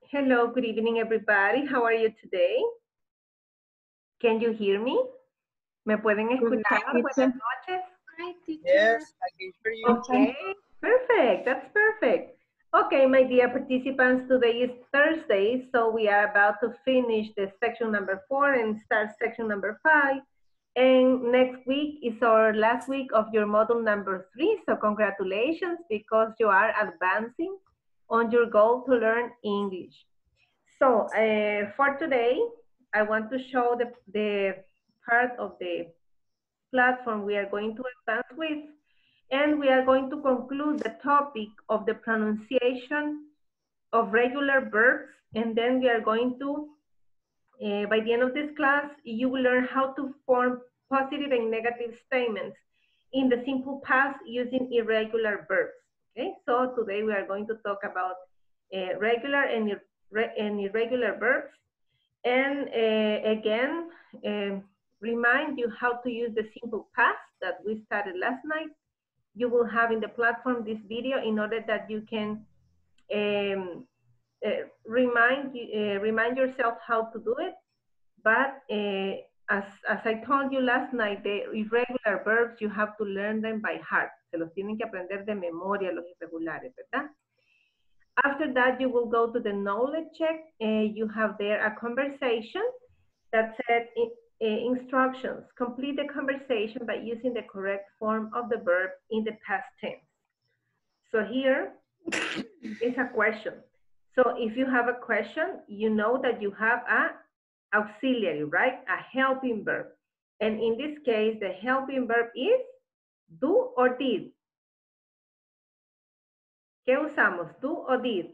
Hello, good evening, everybody. How are you today? Can you hear me? ¿Me pueden escuchar? Buenas noches. Hi, teacher. Yes, I can hear you. Okay, perfect. That's perfect. Okay, my dear participants, today is Thursday, so we are about to finish the section number 4 and start section number 5. And next week is our last week of your module number 3, so congratulations because you are advancing on your goal to learn English. So for today, I want to show the part of the platform we are going to advance with, and we are going to conclude the topic of the pronunciation of regular verbs, and then we are going to, by the end of this class, you will learn how to form positive and negative statements in the simple past using irregular verbs. Okay, so today we are going to talk about regular and irregular verbs. And again, remind you how to use the simple past that we started last night. You will have in the platform this video in order that you can remind yourself how to do it. But as I told you last night, the irregular verbs, you have to learn them by heart. Se los tienen que aprender de memoria los irregulares, ¿verdad? After that, you will go to the knowledge check. You have there a conversation that said instructions. Complete the conversation by using the correct form of the verb in the past tense. So here is a question. So if you have a question, you know that you have a auxiliary, right? A helping verb. And in this case, the helping verb is do or did. ¿Qué usamos? Do o did?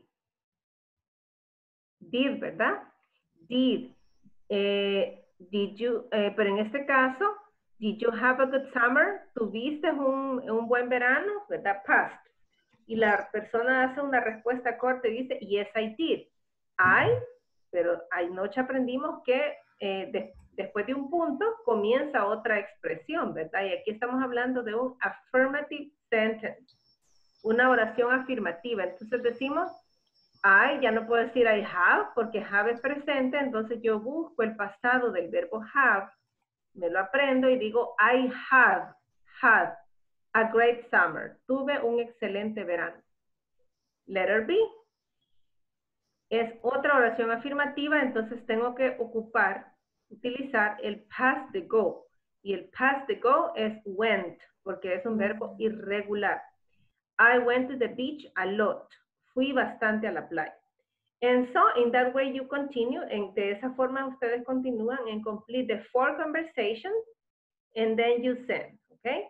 Did, ¿verdad? Did. Did you, pero en este caso, did you have a good summer? ¿Tuviste un buen verano? ¿Verdad? Past. Y la persona hace una respuesta corta y dice, yes, I did. Pero anoche aprendimos que después de un punto comienza otra expresión, ¿verdad? Y aquí estamos hablando de un affirmative sentence, una oración afirmativa. Entonces decimos, ya no puedo decir I have, porque have es presente, entonces yo busco el pasado del verbo have, me lo aprendo y digo I have had a great summer. Tuve un excelente verano. Letter B. Es otra oración afirmativa, entonces tengo que utilizar el past de go. Y el past de go es went, porque es un verbo irregular. I went to the beach a lot. Fui bastante a la playa. And so, in that way, you continue. De esa forma, ustedes continúan and complete the 4 conversations, and then you send, okay?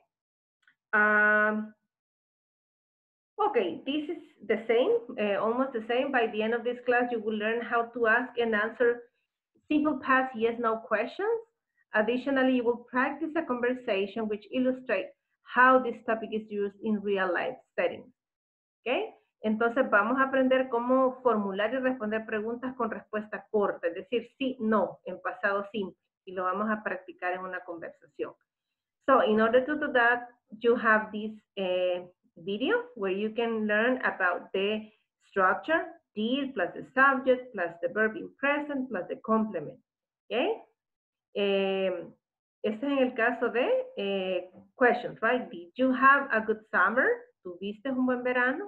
Okay, this is the same, almost the same. By the end of this class, you will learn how to ask and answer simple past yes/no questions. Additionally, you will practice a conversation which illustrates how this topic is used in real life settings, okay? Entonces vamos a aprender cómo formular y responder preguntas con respuesta corta, es decir, sí, no, en pasado simple, y lo vamos a practicar en una conversación. So in order to do that, you have this video where you can learn about the structure, did plus the subject plus the verb in present plus the complement, okay? Este es en el caso de questions, right? Did you have a good summer? ¿Tuviste un buen verano?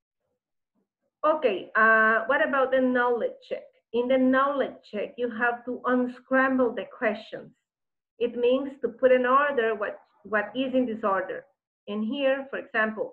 Okay, what about the knowledge check? In the knowledge check, you have to unscramble the questions. It means to put in order what is in disorder. And here, for example,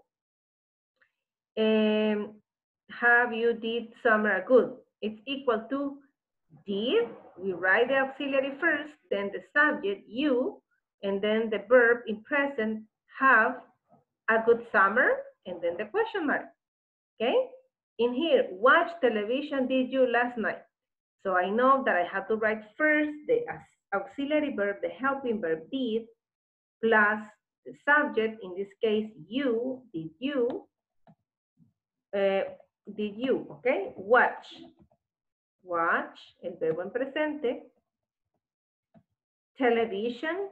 have you did summer good? It's equal to did, we write the auxiliary first, then the subject, you, and then the verb in present, have a good summer, and then the question mark, okay? In here, watch television did you last night? So I know that I have to write first the auxiliary verb, the helping verb did, plus the subject, in this case, you, did you, okay? Watch, el verbo en presente, television,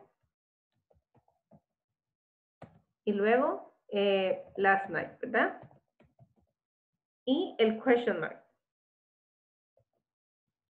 y luego last night, ¿verdad? Y el question mark.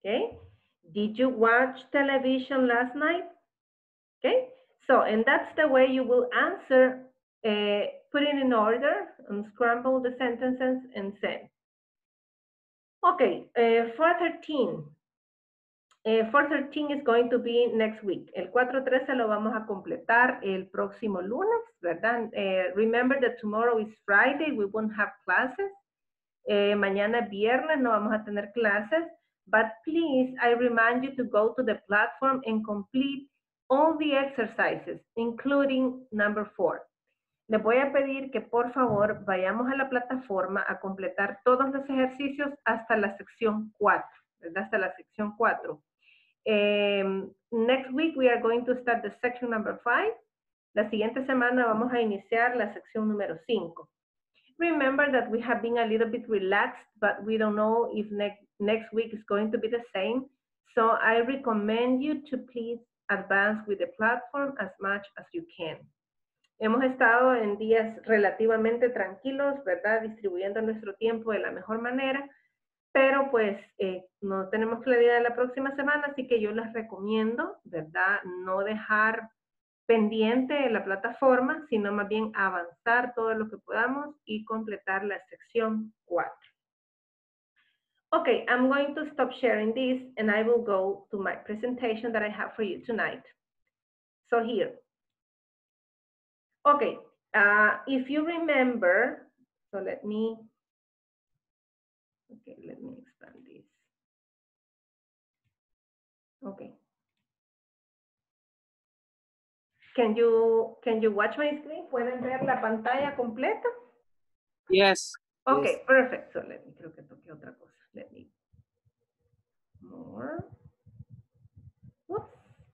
Okay. Did you watch television last night? Okay. So, and that's the way you will answer, put it in order, unscramble the sentences and send. Okay, 413. 413 is going to be next week. El 413 lo vamos a completar el próximo lunes, ¿verdad? Remember that tomorrow is Friday, we won't have classes. Mañana viernes no vamos a tener clases, but please, I remind you to go to the platform and complete all the exercises, including number 4. Les voy a pedir que por favor vayamos a la plataforma a completar todos los ejercicios hasta la sección 4, ¿verdad? Hasta la sección 4. Next week we are going to start the section number 5. La siguiente semana vamos a iniciar la sección número 5. Remember that we have been a little bit relaxed, but we don't know if next week is going to be the same. So I recommend you to please advance with the platform as much as you can. Hemos estado en días relativamente tranquilos, ¿verdad? Distribuyendo nuestro tiempo de la mejor manera, pero pues no tenemos claridad de la próxima semana, así que yo les recomiendo, ¿verdad? No dejar pendiente la plataforma, sino más bien avanzar todo lo que podamos y completar la sección 4. Okay, I'm going to stop sharing this and I will go to my presentation that I have for you tonight. So here. Okay, if you remember, so let me expand this. Okay. Can you watch my screen? ¿Pueden ver la pantalla completa? Yes. Okay, yes. perfect. So let me, creo que toqué otra cosa. Let me more. Oops.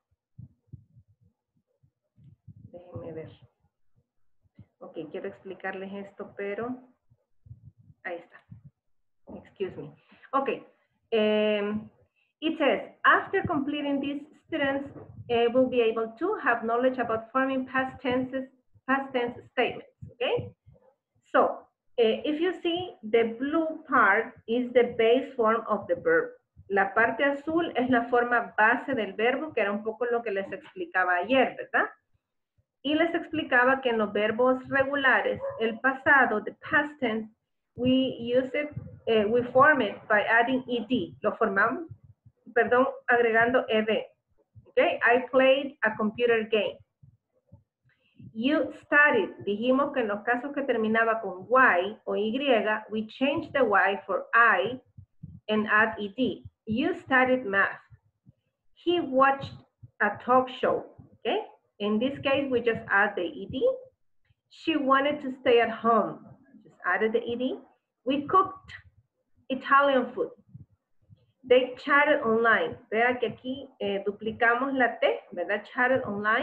Déjenme ver. Ok, quiero explicarles esto, pero ahí está. Excuse me. Okay. It says, after completing this, students will be able to have knowledge about forming past tense statements. Okay. So, if you see, the blue part is the base form of the verb. La parte azul es la forma base del verbo, que era un poco lo que les explicaba ayer, ¿verdad? Y les explicaba que en los verbos regulares, el pasado, the past tense, we form it by adding ed. Lo formamos, perdón, agregando ed. Okay, I played a computer game. You studied. Dijimos que en los casos que terminaba con Y o Y, we change the Y for I and add ed. You studied math. He watched a talk show. Okay. In this case, we just add the ed. She wanted to stay at home. Just added the ed. We cooked Italian food. They chatted online. Vea que aquí duplicamos la T, ¿verdad? Chatted online.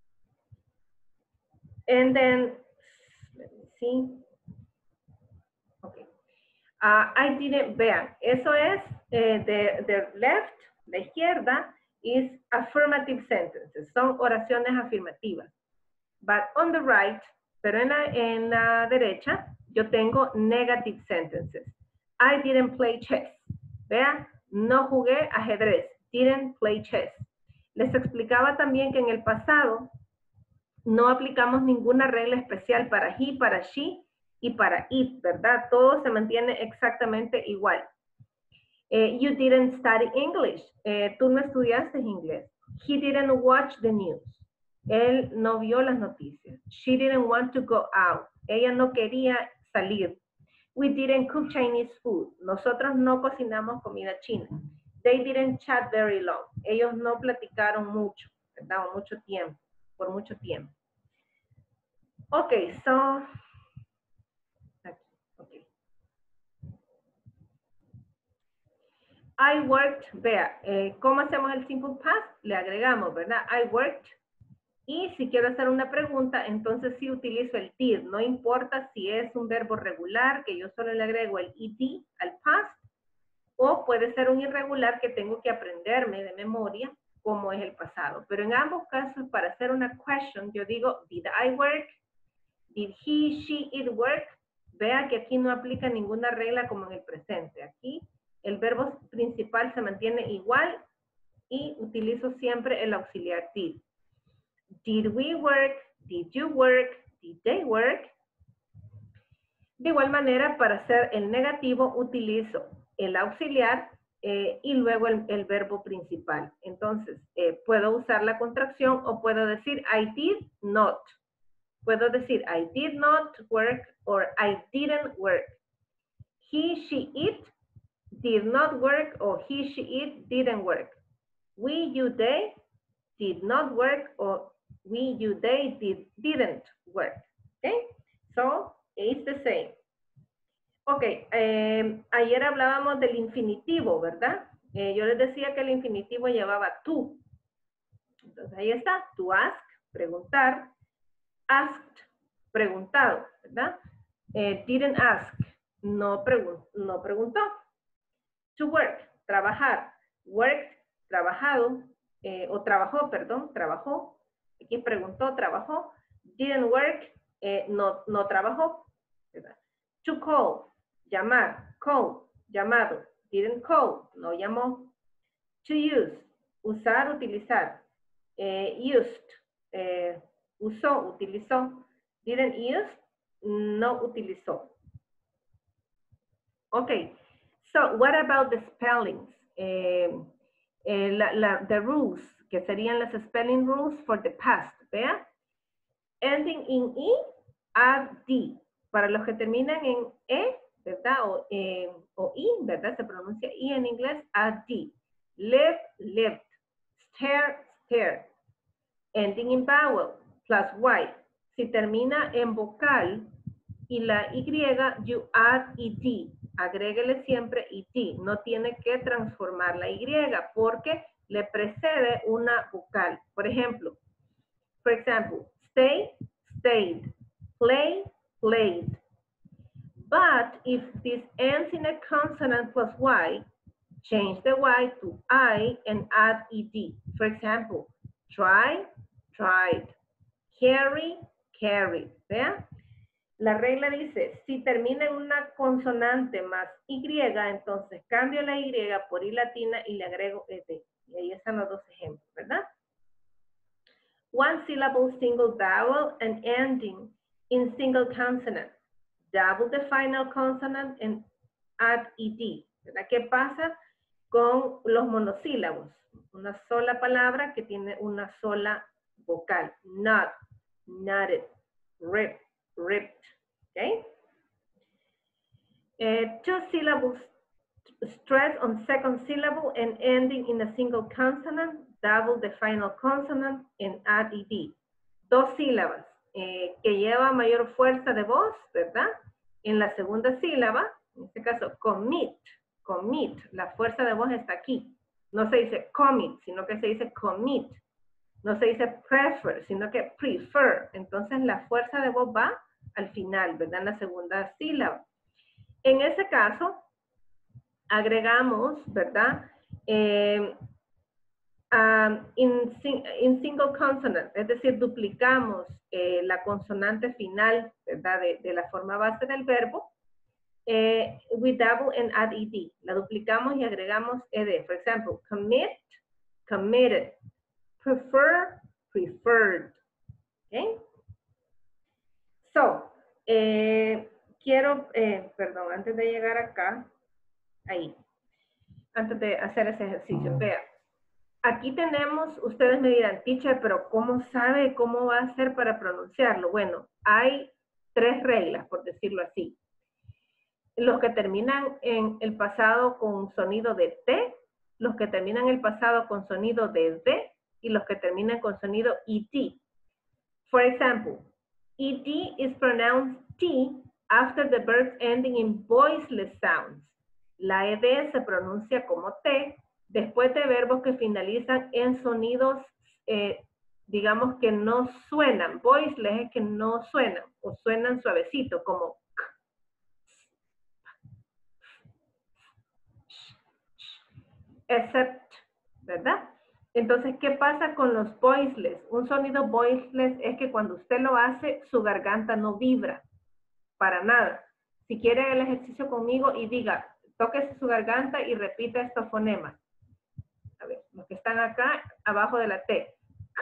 And then, let me see. Okay. I didn't, vean, eso es the left, la izquierda, is affirmative sentences. Son oraciones afirmativas. But on the right, pero en la derecha, yo tengo negative sentences. I didn't play chess. Vean, no jugué ajedrez. Didn't play chess. Les explicaba también que en el pasado no aplicamos ninguna regla especial para he, para she y para it, ¿verdad? Todo se mantiene exactamente igual. You didn't study English. Tú no estudiaste inglés. He didn't watch the news. Él no vio las noticias. She didn't want to go out. Ella no quería salir. We didn't cook Chinese food. Nosotros no cocinamos comida china. They didn't chat very long. Ellos no platicaron mucho, ¿verdad? O mucho tiempo, por mucho tiempo. Okay, so, okay. I worked, vea, ¿cómo hacemos el simple past? Le agregamos, ¿verdad? I worked. Y si quiero hacer una pregunta, entonces sí utilizo el did. No importa si es un verbo regular, que yo solo le agrego el ed al past, o puede ser un irregular que tengo que aprenderme de memoria, como es el pasado. Pero en ambos casos, para hacer una question, yo digo, did I work? Did he, she, it work? Vea que aquí no aplica ninguna regla como en el presente. Aquí el verbo principal se mantiene igual y utilizo siempre el auxiliar did. Did we work? Did you work? Did they work? De igual manera, para hacer el negativo utilizo el auxiliar y luego el verbo principal. Entonces, puedo usar la contracción o puedo decir I did not. Puedo decir I did not work or I didn't work. He, she, it did not work or he, she, it didn't work. We, you, they did not work or we, you, they didn't work. Okay? So, it's the same. Ok, ayer hablábamos del infinitivo, ¿verdad? Yo les decía que el infinitivo llevaba to. Entonces ahí está, to ask, preguntar, asked, preguntado, ¿verdad? Didn't ask, no preguntó. To work, trabajar, worked, trabajado, o trabajó, perdón, trabajó. Aquí preguntó, trabajó. Didn't work, no trabajó, ¿verdad? To call, llamar, call, llamado. Didn't call, no llamó. To use, usar, utilizar. Used, usó, utilizó. Didn't use, no utilizó. Okay, so what about the spellings? The rules, que serían las spelling rules for the past, ¿vea? Ending in E, add D. Para los que terminan en E, ¿verdad? O I, ¿verdad? Se pronuncia I en inglés, add D. Live, lived. Stare, stared. Ending in vowel, plus Y. Si termina en vocal y la Y, you add ED. Agréguele siempre ED. No tiene que transformar la Y porque le precede una vocal. Por ejemplo, stay, stayed. Play, played. But if this ends in a consonant plus Y, change the Y to I and add ED. For example, try, tried. Carry, carried. ¿Vean? La regla dice, si termina en una consonante más Y, entonces cambio la Y por I latina y le agrego ED. Y ahí están los dos ejemplos, ¿verdad? One syllable single vowel and ending in single consonant. Double the final consonant and add ED. ¿Verdad? ¿Qué pasa con los monosílabos? Una sola palabra que tiene una sola vocal. Not, nutted, ripped, ripped. Okay? Two syllables, stress on second syllable and ending in a single consonant, double the final consonant and add ED. Dos sílabas que lleva mayor fuerza de voz, ¿verdad? En la segunda sílaba, en este caso commit, commit, la fuerza de voz está aquí. No se dice commit, sino que se dice commit. No se dice prefer, sino que prefer. Entonces la fuerza de voz va al final, ¿verdad? En la segunda sílaba. En ese caso, agregamos, ¿verdad? In single consonant, es decir, duplicamos la consonante final, ¿verdad? De la forma base del verbo. We double and add ED. La duplicamos y agregamos ED. For example, commit, committed. Prefer, preferred. Okay? So, perdón, antes de llegar acá, ahí, antes de hacer ese ejercicio, vean. Aquí tenemos, ustedes me dirán, teacher, pero ¿cómo sabe cómo va a ser para pronunciarlo? Bueno, hay tres reglas, por decirlo así. Los que terminan en el pasado con sonido de T, los que terminan el pasado con sonido de D, y los que terminan con sonido ED. For example, ED is pronounced T after the verbs ending in voiceless sounds. La ED se pronuncia como T después de verbos que finalizan en sonidos, digamos que no suenan. Voiceless es que no suenan o suenan suavecito, como K, except, ¿verdad? Entonces, ¿qué pasa con los voiceless? Un sonido voiceless es que cuando usted lo hace, su garganta no vibra, para nada. Si quiere el ejercicio conmigo y diga, tóquese su garganta y repita estos fonemas. A ver, los que están acá, abajo de la T.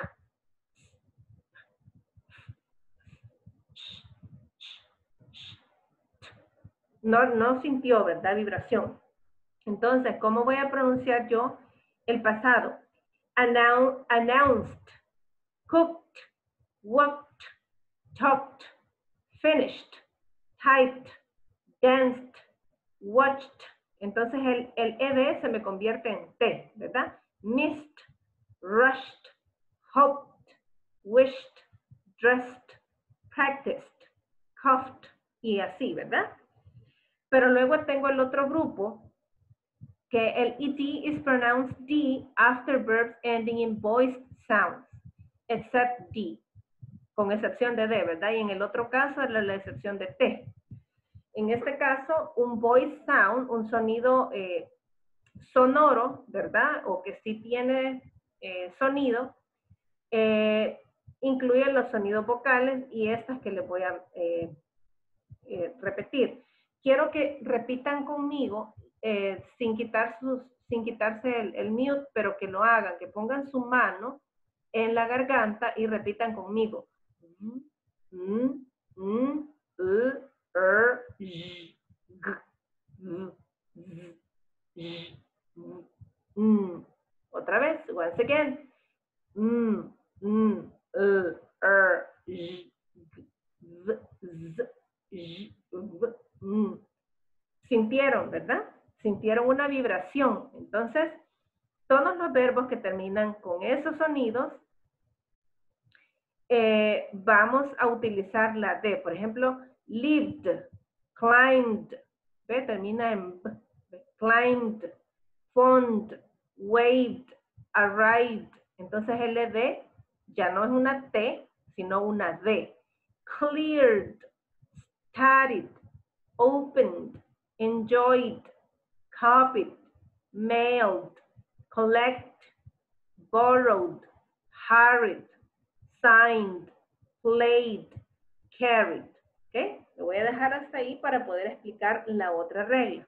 No sintió, ¿verdad? Vibración. Entonces, ¿cómo voy a pronunciar yo el pasado? Announced, cooked, walked, talked, finished, typed, danced, watched. Entonces el ED se me convierte en T, ¿verdad? Missed, rushed, hoped, wished, dressed, practiced, coughed y así, ¿verdad? Pero luego tengo el otro grupo que el ED is pronounced D after verbs ending in voiced sounds, except D, con excepción de D, ¿verdad? Y en el otro caso es la excepción de T. En este caso, un voice sound, un sonido sonoro, ¿verdad? O que sí tiene sonido, incluye los sonidos vocales y estas que les voy a repetir. Quiero que repitan conmigo sin quitarse el mute, pero que lo hagan, que pongan su mano en la garganta y repitan conmigo. Otra vez, once again. Sintieron, ¿verdad? Sintieron una vibración. Entonces, todos los verbos que terminan con esos sonidos, vamos a utilizar la D. Por ejemplo, lived, climbed, ¿ve? Termina en B. Climbed, phoned, waved, arrived. Entonces el D ya no es una T, sino una D. Cleared, started, opened, enjoyed, copied, mailed, collect, borrowed, hurried, signed, played, carried. ¿Ok? Lo voy a dejar hasta ahí para poder explicar la otra regla.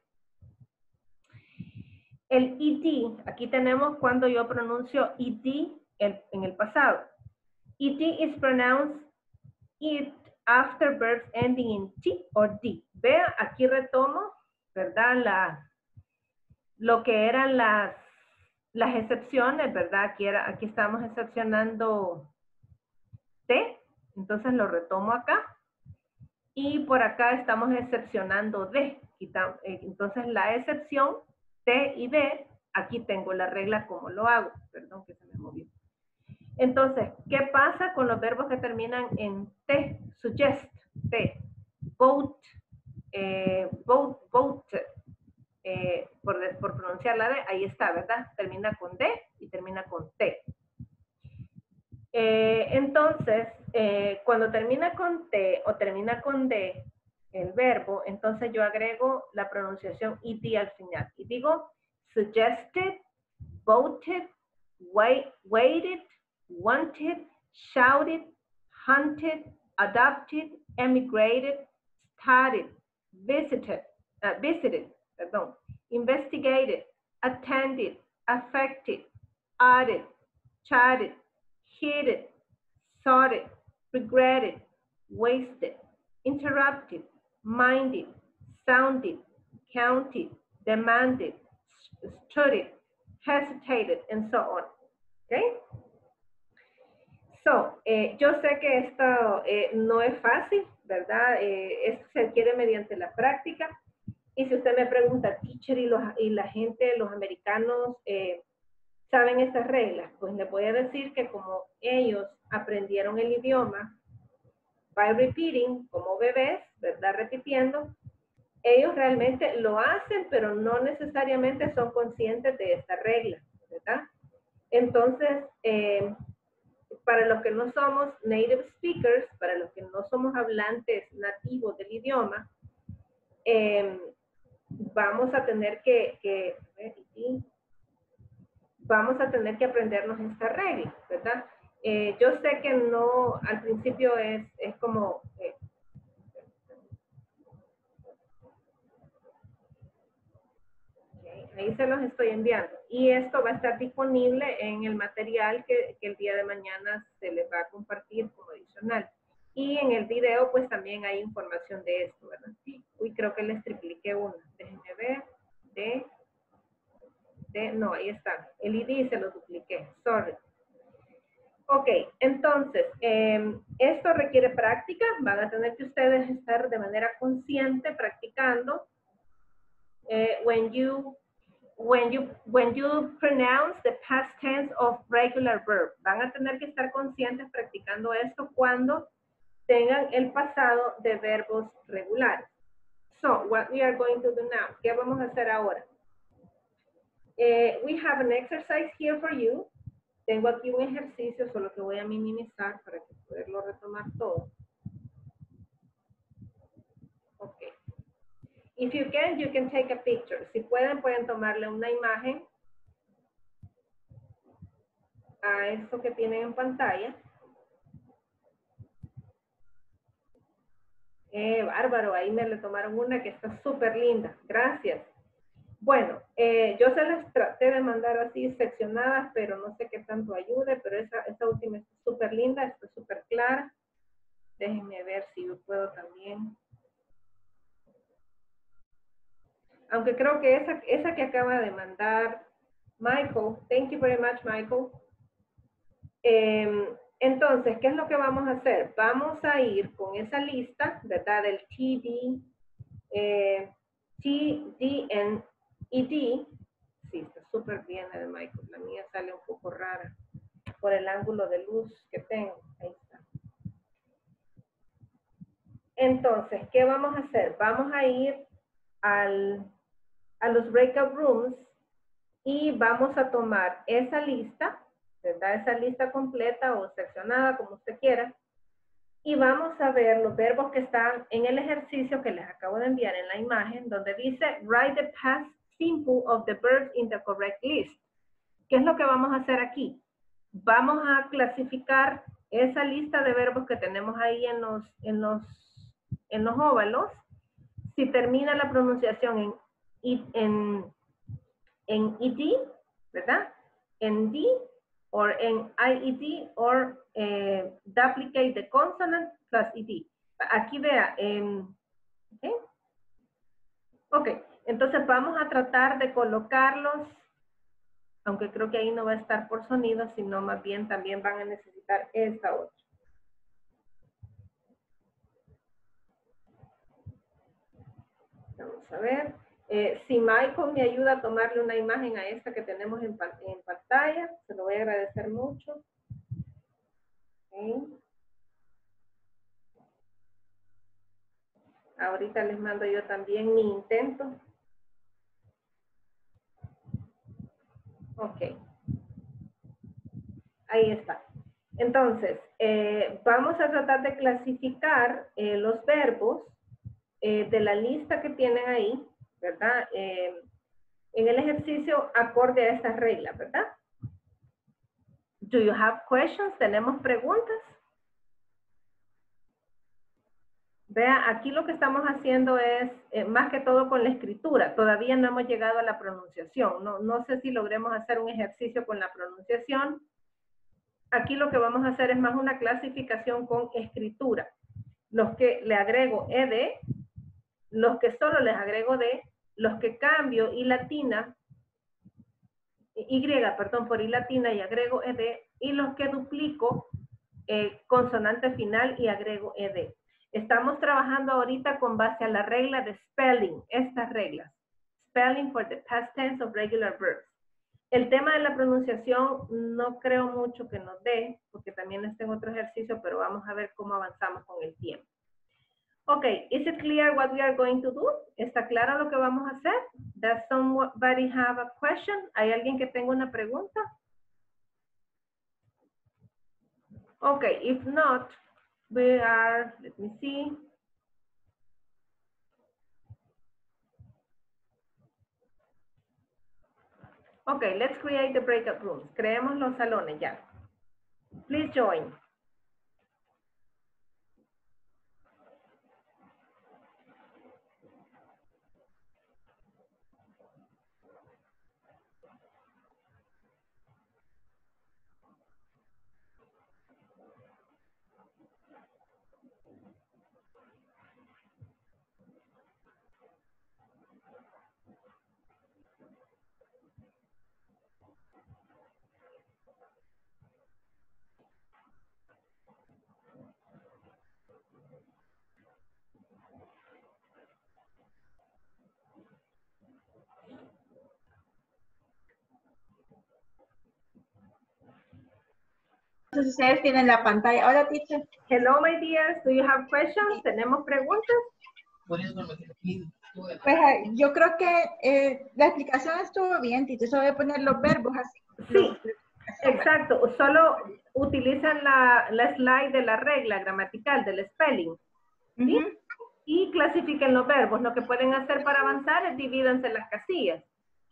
El ED, aquí tenemos cuando yo pronuncio ED en el pasado. ED is pronounced it after verbs ending in T or D. Vea, aquí retomo, ¿verdad? Lo que eran las excepciones, ¿verdad? Aquí estamos excepcionando T, entonces lo retomo acá. Y por acá estamos excepcionando D. Entonces la excepción T y D, aquí tengo la regla como lo hago. Perdón que se me movió. Entonces, ¿qué pasa con los verbos que terminan en T? Suggest, T. Vote, voted. Por pronunciar la D, ahí está, ¿verdad? Termina con D y termina con T. Entonces, cuando termina con T o termina con D, el verbo, entonces yo agrego la pronunciación ED al final. Y digo, suggested, voted, waited, wanted, shouted, hunted, adopted, emigrated, started, visited, investigated, attended, affected, added, chatted, heated, sorted, regretted, wasted, interrupted, minded, sounded, counted, demanded, studied, hesitated, and so on. Okay? So, yo sé que esto no es fácil, ¿verdad? Esto se adquiere mediante la práctica. Y si usted me pregunta, teacher, y la gente, los americanos, ¿saben estas reglas? Pues le voy a decir que como ellos aprendieron el idioma by repeating, como bebés, ¿verdad? Repitiendo, ellos realmente lo hacen, pero no necesariamente son conscientes de esta regla, ¿verdad? Entonces, para los que no somos native speakers, para los que no somos hablantes nativos del idioma, vamos a tener que aprendernos esta regla, ¿verdad? Yo sé que no, al principio es como... Ahí se los estoy enviando. Y esto va a estar disponible en el material que el día de mañana se les va a compartir como adicional. Y en el video, pues también hay información de esto, ¿verdad? Uy, creo que les tripliqué una. Déjenme ver. No, ahí está. El ID se lo dupliqué. Sorry. Ok, entonces, esto requiere práctica. Van a tener que ustedes estar de manera consciente practicando. When you pronounce the past tense of regular verb. Van a tener que estar conscientes practicando esto cuando tengan el pasado de verbos regulares. So, what we are going to do now. ¿Qué vamos a hacer ahora? We have an exercise here for you. Tengo aquí un ejercicio, solo que voy a minimizar para que poderlo retomar todo. Ok. If you can take a picture. Si pueden tomarle una imagen a esto que tienen en pantalla. Bárbaro, ahí me le tomaron una que está súper linda. Gracias. Bueno, yo se las traté de mandar así seccionadas, pero no sé qué tanto ayude, pero esa última está súper linda, está súper clara. Déjenme ver si yo puedo también. Aunque creo que esa que acaba de mandar Michael, thank you very much, Michael. Entonces, ¿qué es lo que vamos a hacer? Vamos a ir con esa lista, ¿verdad? Del TD, TD ED. Sí, está súper bien la de Michael. La mía sale un poco rara por el ángulo de luz que tengo. Ahí está. Entonces, ¿qué vamos a hacer? Vamos a ir a los breakout rooms y vamos a tomar esa lista, ¿verdad? Esa lista completa o seccionada, como usted quiera, y vamos a ver los verbos que están en el ejercicio que les acabo de enviar en la imagen, donde dice write the past simple of the verbs in the correct list. ¿Qué es lo que vamos a hacer aquí? Vamos a clasificar esa lista de verbos que tenemos ahí en los óvalos. Si termina la pronunciación en ed, ¿verdad? En d, or en ied, or duplicate the consonant plus ed. Aquí vea, ¿okay? Ok, entonces vamos a tratar de colocarlos, aunque creo que ahí no va a estar por sonido, sino más bien también van a necesitar esta otra. Vamos a ver. Si Michael me ayuda a tomarle una imagen a esta que tenemos en pantalla, se lo voy a agradecer mucho. Okay. Ahorita les mando yo también mi intento. Ok. Ahí está. Entonces, vamos a tratar de clasificar los verbos de la lista que tienen ahí, ¿verdad? En el ejercicio acorde a estas reglas, ¿verdad? Do you have questions? ¿Tenemos preguntas? Vea, aquí lo que estamos haciendo es, más que todo con la escritura, todavía no hemos llegado a la pronunciación. No sé si logremos hacer un ejercicio con la pronunciación. Aquí lo que vamos a hacer es más una clasificación con escritura. Los que le agrego ed, los que solo les agrego d, los que cambio y latina, perdón, por i latina y agrego ed, y los que duplico consonante final y agrego ed. Estamos trabajando ahorita con base a la regla de spelling, estas reglas. Spelling for the past tense of regular verbs. El tema de la pronunciación no creo mucho que nos dé, porque también está en otro ejercicio, pero vamos a ver cómo avanzamos con el tiempo. Ok, is it clear what we are going to do? ¿Está claro lo que vamos a hacer? Does somebody have a question? ¿Hay alguien que tenga una pregunta? Ok, if not, we are, let me see. Okay, let's create the breakout rooms. Creemos los salones ya. Please join. Entonces ustedes tienen la pantalla. Hola, teacher. Hello, my dears. Do you have questions? ¿Tenemos preguntas? Pues yo creo que la explicación estuvo bien, teacher. Solo voy a poner los verbos así. Sí, exacto. Solo utilizan la slide de la regla gramatical, del spelling. ¿Sí? Y clasifiquen los verbos. Lo que pueden hacer para avanzar es divídanse las casillas.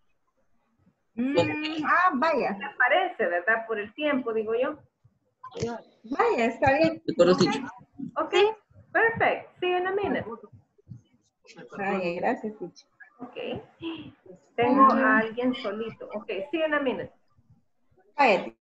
Vaya. ¿Qué parece, verdad? Por el tiempo, digo yo. Vaya, está bien. Okay, perfect. See you in a minute. Vaya, gracias, teacher. Okay. Tengo a alguien solito. Okay, see you in a minute. Vaya.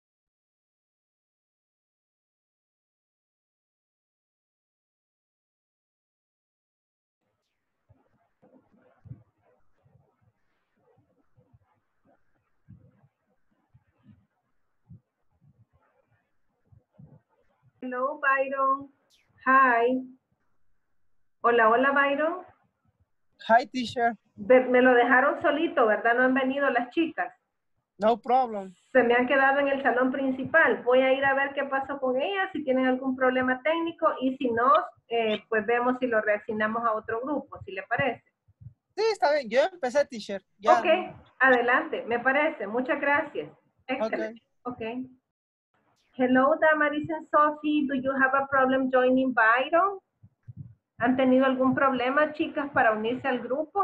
Hello, Byron. Hi. Hola, hola, Byron. Hi, teacher. Me lo dejaron solito, ¿verdad? No han venido las chicas. No problem. Se me han quedado en el salón principal. Voy a ir a ver qué pasó con ellas, si tienen algún problema técnico y si no, pues vemos si lo reasignamos a otro grupo, si le parece. Sí, está bien. Yo empecé, teacher. Ya. Ok, adelante, me parece. Muchas gracias. Excelente. Okay. Hello, Damaris and Sophie. Do you have a problem joining Byron? ¿Han tenido algún problema, chicas, para unirse al grupo?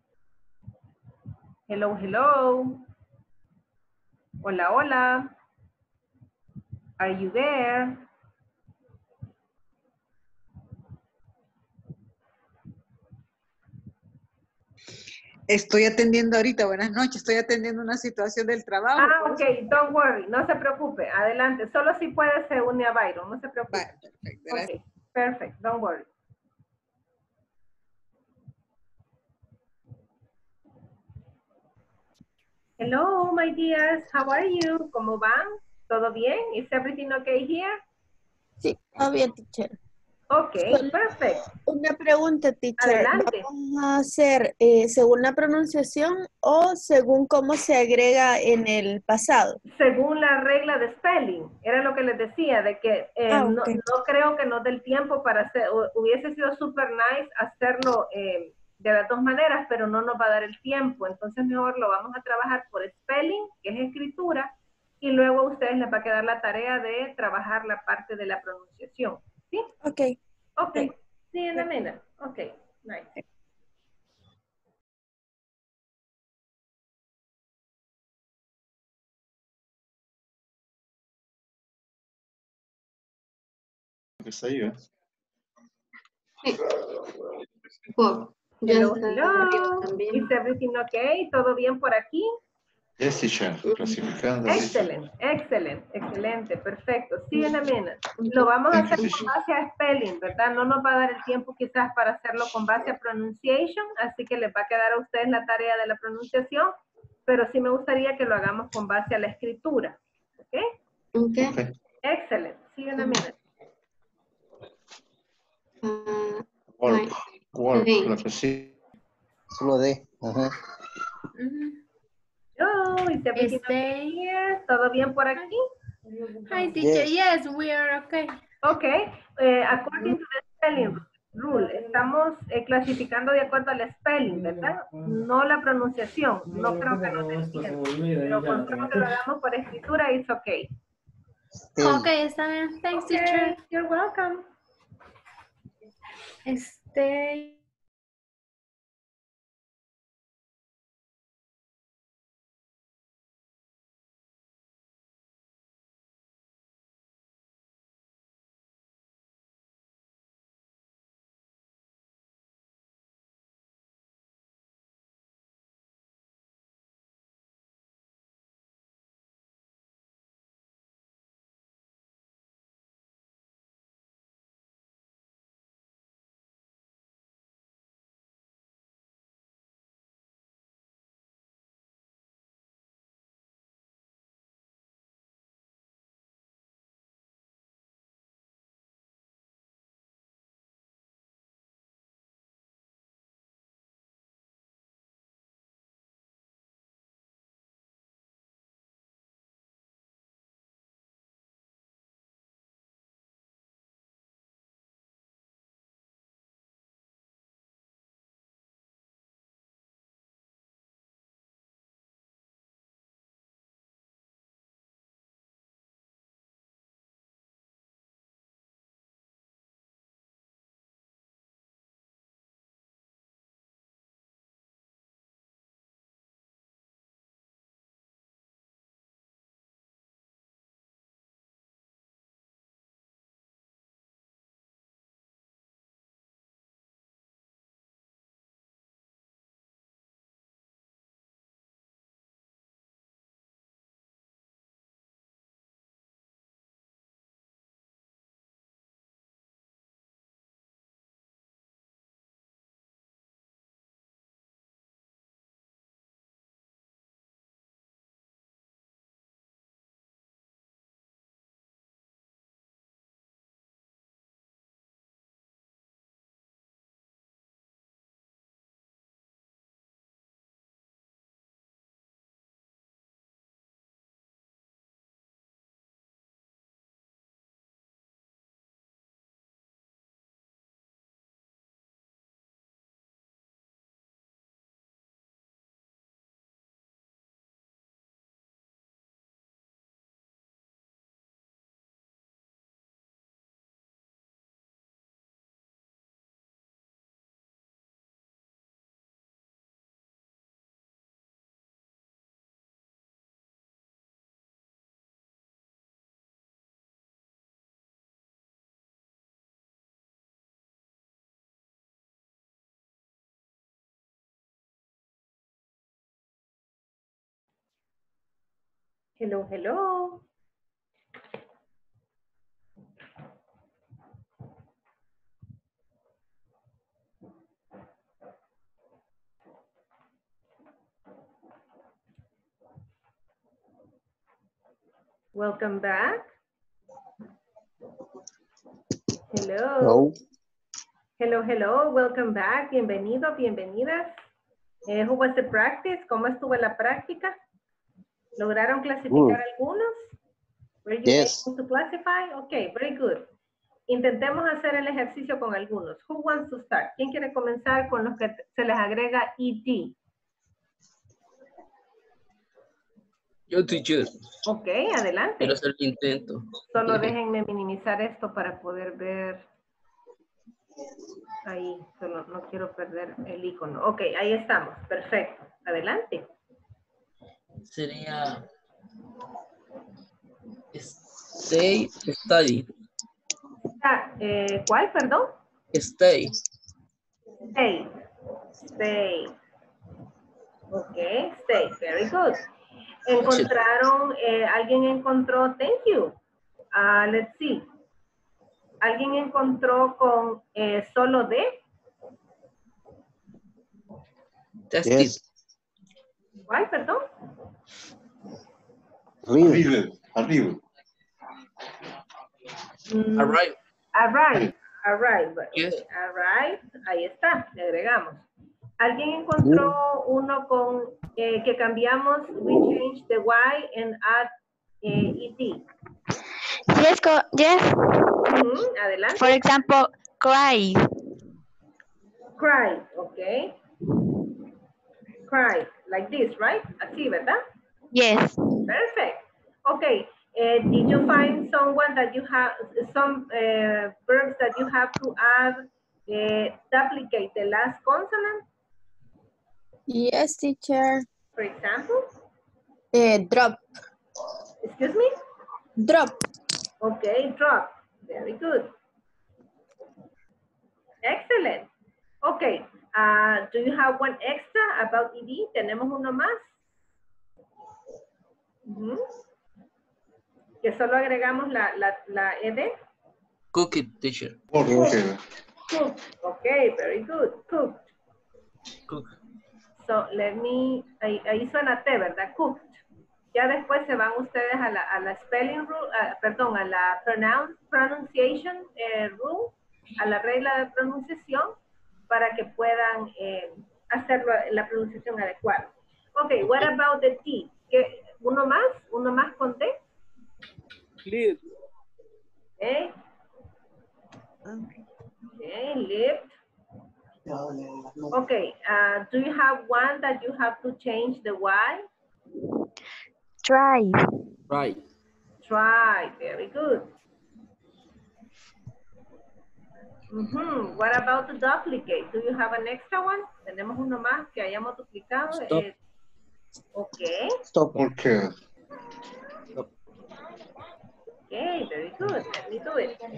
Hello, hello. Hola, hola. Are you there? Estoy atendiendo ahorita, buenas noches, estoy atendiendo una situación del trabajo. Ok, don't worry, no se preocupe, adelante. Solo si puede se une a Byron, no se preocupe. Vale, perfecto, gracias. Ok, perfect, don't worry. Hello, my dears, how are you? ¿Cómo van? ¿Todo bien? Is everything okay here? Sí, todo bien, teacher. Ok, perfect. Una pregunta, teacher. Adelante. ¿Vamos a hacer según la pronunciación o según cómo se agrega en el pasado? Según la regla de spelling, era lo que les decía, de que no creo que nos dé el tiempo para hacer, hubiese sido super nice hacerlo de las dos maneras, pero no nos va a dar el tiempo, entonces mejor lo vamos a trabajar por spelling, que es escritura, y luego a ustedes les va a quedar la tarea de trabajar la parte de la pronunciación, ¿sí? Ok. Ok, sí, in a minute. Ok, nice. Hello, Hello. Is everything okay? ¿Todo bien por aquí? yes, teacher. Clasificando. Excelente, excelente, excelente, perfecto. Sí, en a minute. Lo vamos a hacer con base a spelling, ¿verdad? No nos va a dar el tiempo quizás para hacerlo con base a pronunciation, así que les va a quedar a ustedes la tarea de la pronunciación, pero sí me gustaría que lo hagamos con base a la escritura. ¿Ok? Okay. Excelente. Sí, en a minute. Work, lo que sí. Solo D. Ajá. Oh, is everything okay here? ¿Todo bien por aquí? Hi, teacher. Yes, we are okay. Okay. According to the spelling rule, estamos clasificando de acuerdo al spelling, ¿verdad? No la pronunciación. No creo que nos den tiempo. Pero con solo que lo hagamos por escritura, it's okay. Okay, está bien. Thanks, teacher. You're welcome. Hello, hello. Welcome back. Hello. No. Hello, hello. Welcome back. Bienvenido, bienvenidas. Who was the practice? ¿Cómo estuvo la práctica? ¿Lograron clasificar algunos? Were you Yes. able to classify? Okay, very good. Intentemos hacer el ejercicio con algunos. Who wants to start? ¿Quién quiere comenzar con los que se les agrega ed? Yo, teacher. Ok, adelante. Quiero hacer el intento. Solo déjenme minimizar esto para poder ver. Ahí, solo no quiero perder el icono. Ok, ahí estamos. Perfecto. Adelante. Sería stay, study. ¿Cuál, perdón? Stay. Stay. Stay. Ok, stay. Very good. Encontraron, alguien encontró, thank you. Let's see. ¿Alguien encontró con solo de? That's Yes. it. ¿Cuál, perdón? Arriba. Arriba. Arrive. Arrive. Arrive. Yes. Okay, arrive. Ahí está. Le agregamos. ¿Alguien encontró uno con que cambiamos? We change the Y and add ED. Yes, yes. Adelante. For example, cry. Cry. Okay. Cry. Like this, right? Así, ¿verdad? Yes. Perfect. Okay. Did you find someone that you have, some verbs that you have to add, duplicate the last consonant? Yes, teacher. For example? Drop. Excuse me? Drop. Okay, drop. Very good. Excellent. Okay. Do you have one extra about ED? ¿Tenemos uno más? Que solo agregamos la ED. Cook it, teacher. Okay. Cook. Okay, very good. Cook. Cook. So, let me, ahí suena T, ¿verdad? Cooked. Ya después se van ustedes a la spelling rule, perdón, a la pronunciation rule, a la regla de pronunciación, para que puedan hacerlo la pronunciación adecuada. Okay, what about the T? ¿Uno más con T? Live. Okay. Okay, lived. Okay, do you have one that you have to change the Y? Try. Right. Try, very good. What about the duplicate? Do you have an extra one? Tenemos uno más que hayamos duplicado. Stop. Okay. Stop. Okay. Okay, very good. Let me do it.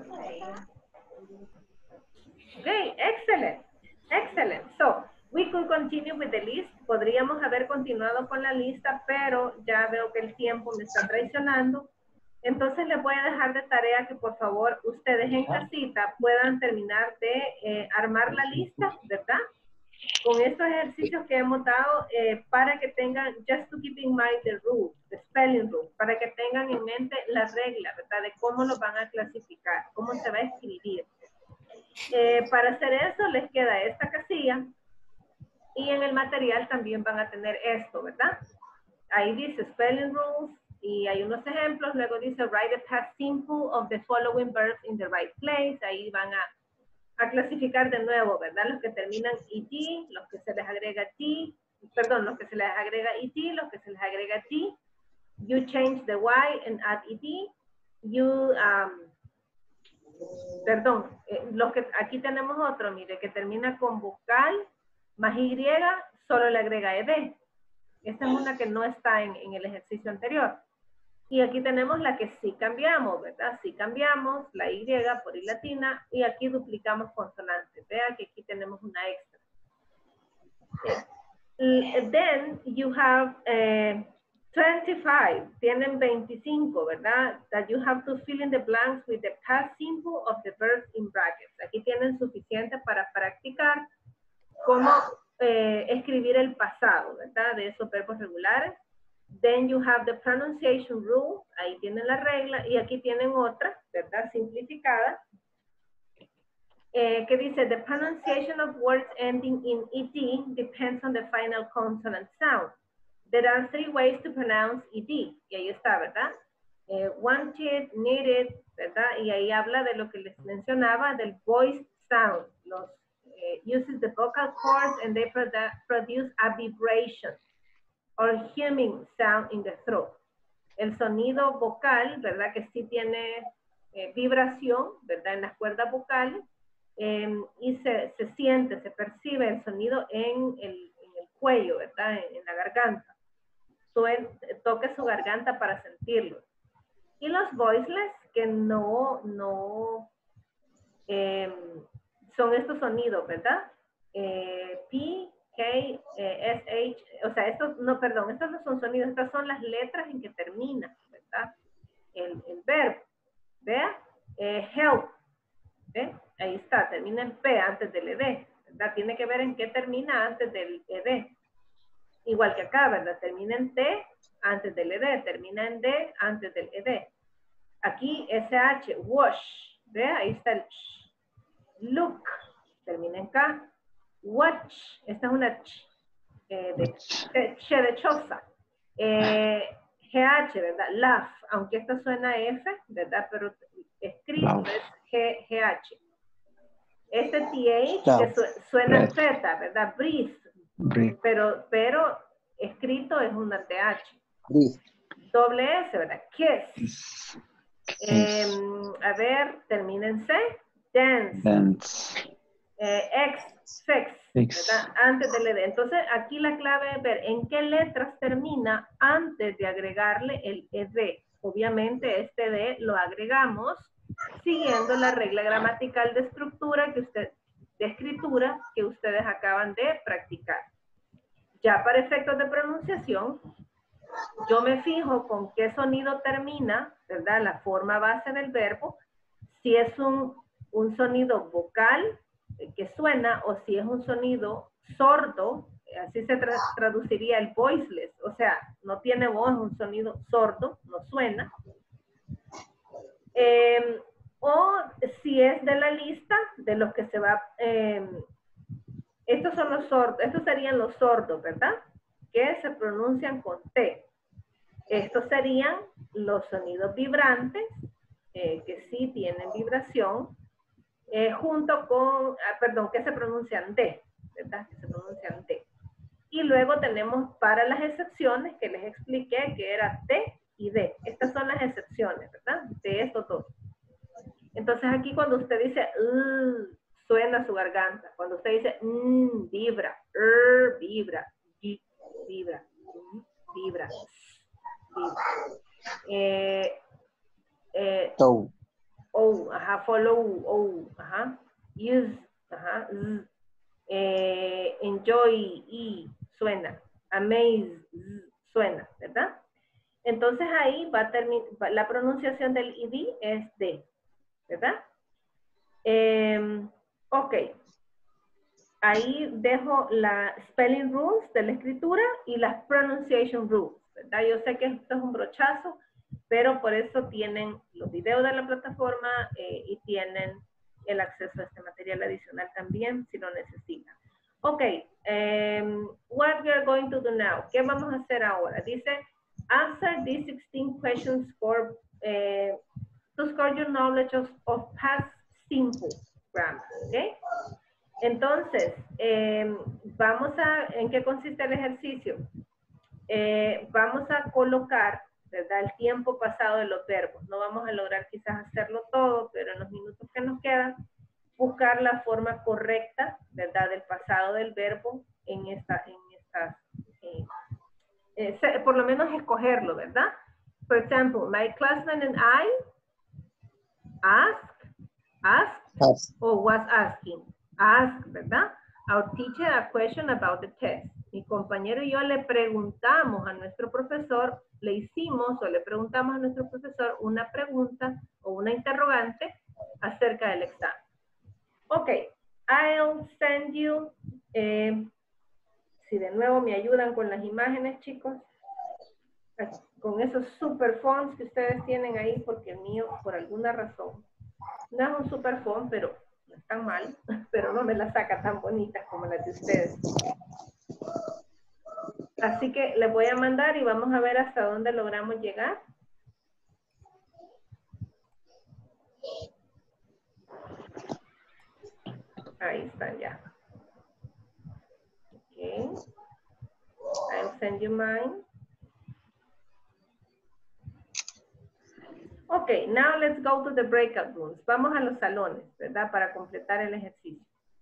Okay, excellent. Excellent. So, we could continue with the list. Podríamos haber continuado con la lista, pero ya veo que el tiempo me está traicionando. Entonces, les voy a dejar de tarea que, por favor, ustedes en casita puedan terminar de armar la lista, ¿verdad? Con estos ejercicios que hemos dado, para que tengan, just to keep in mind the rule, the spelling rule, para que tengan en mente las reglas, ¿verdad? De cómo lo van a clasificar, cómo se va a escribir. Para hacer eso, les queda esta casilla. Y en el material también van a tener esto, ¿verdad? Ahí dice spelling rules y hay unos ejemplos. Luego dice write the past simple of the following verbs in the right place. Ahí van a clasificar de nuevo, ¿verdad? Los que terminan ET, los que se les agrega T, perdón, los que se les agrega ET, los que se les agrega T. You change the Y and add ET. You, perdón, los que, aquí tenemos otro, mire, que termina con vocal más Y, solo le agrega ED. Esta es una que no está en el ejercicio anterior. Y aquí tenemos la que sí cambiamos, ¿verdad? Sí cambiamos la Y por I latina y aquí duplicamos consonantes. Vea que aquí tenemos una extra. Then you have 25, tienen 25, ¿verdad? That you have to fill in the blanks with the past simple of the verbs in brackets. Aquí tienen suficiente para practicar cómo escribir el pasado, ¿verdad? De esos verbos regulares. Then you have the pronunciation rule, ahí tienen la regla, y aquí tienen otra, ¿verdad? Simplificada, que dice, the pronunciation of words ending in ed depends on the final consonant sound. There are 3 ways to pronounce ed, y ahí está, ¿verdad? Wanted, needed, ¿verdad? Y ahí habla de lo que les mencionaba, del voiced sound. Los uses the vocal cords and they produce a vibration or humming sound in the throat. El sonido vocal, ¿verdad? Que sí tiene vibración, ¿verdad? En las cuerdas vocales, y se siente, se percibe el sonido en el cuello, ¿verdad? En la garganta. Toque su garganta para sentirlo. Y los voiceless, que no son estos sonidos, ¿verdad? P, K, S, H, o sea, estos no son sonidos, estas son las letras en que termina, ¿verdad? El verbo, ¿vea? Help, ¿ve? Ahí está, termina en P antes del ED, ¿verdad? Tiene que ver en qué termina antes del ED. Igual que acá, ¿verdad? Termina en T antes del ED, termina en D antes del ED. Aquí SH, wash, ¿ve? Ahí está el sh. Look, termina en K. Watch, esta es una ch, de choza. GH, ¿verdad? Laugh, aunque esta suena F, ¿verdad? Pero escrito es GH. Este TH que suena Z, ¿verdad? Breathe. Pero escrito es una TH. Doble S, ¿verdad? Kiss. A ver, termina en C. Dance. Sex, ¿verdad? Antes del ED. Entonces, aquí la clave es ver en qué letras termina antes de agregarle el ED. Obviamente, este ED lo agregamos siguiendo la regla gramatical de escritura que ustedes acaban de practicar. Ya para efectos de pronunciación, yo me fijo con qué sonido termina, ¿verdad? La forma base del verbo, si es un sonido vocal que suena o si es un sonido sordo, así se traduciría el voiceless, o sea, no tiene voz, es un sonido sordo, no suena. O si es de la lista de los que se va, estos son los sordos, estos serían los sordos, ¿verdad? Que se pronuncian con T. Estos serían los sonidos vibrantes, que sí tienen vibración, junto con, que se pronuncian D, ¿verdad? Que se pronuncian D. Y luego tenemos para las excepciones que les expliqué que era T y D. Estas son las excepciones, ¿verdad? De estos dos. Entonces aquí cuando usted dice suena su garganta. Cuando usted dice vibra, vibra, vibra, vibra, vibra. Oh, ajá, follow, oh, ajá, use, ajá, enjoy, y suena, amaze, suena, ¿verdad? Entonces ahí va a terminar, la pronunciación del ed es D, ¿verdad? Ok, ahí dejo la spelling rules de la escritura y las pronunciation rules, ¿verdad? Yo sé que esto es un brochazo, pero por eso tienen los videos de la plataforma y tienen el acceso a este material adicional también si lo necesitan. Ok, what we are going to do now. ¿Qué vamos a hacer ahora? Dice, answer these 16 questions to score your knowledge of past simple grammar. ¿Ok? Entonces, ¿en qué consiste el ejercicio? Vamos a colocar, ¿verdad?, el tiempo pasado de los verbos. No vamos a lograr quizás hacerlo todo, pero en los minutos que nos quedan, buscar la forma correcta, ¿verdad?, del pasado del verbo por lo menos escogerlo, ¿verdad? For example, my classmate and I asked or was asking. Ask, ¿verdad? Our teacher a question about the test. mi compañero y yo le preguntamos a nuestro profesor, le preguntamos a nuestro profesor una pregunta o una interrogante acerca del examen. Ok, I'll send you, si de nuevo me ayudan con las imágenes, chicos, con esos super fonts que ustedes tienen ahí, porque el mío, por alguna razón, no es un super font, pero no es tan mal, pero no me la saca tan bonitas como las de ustedes. Así que les voy a mandar y vamos a ver hasta dónde logramos llegar. Ahí están ya. Okay. I'll send you mine. Okay, now let's go to the breakout rooms. Vamos a los salones, ¿verdad? Para completar el ejercicio.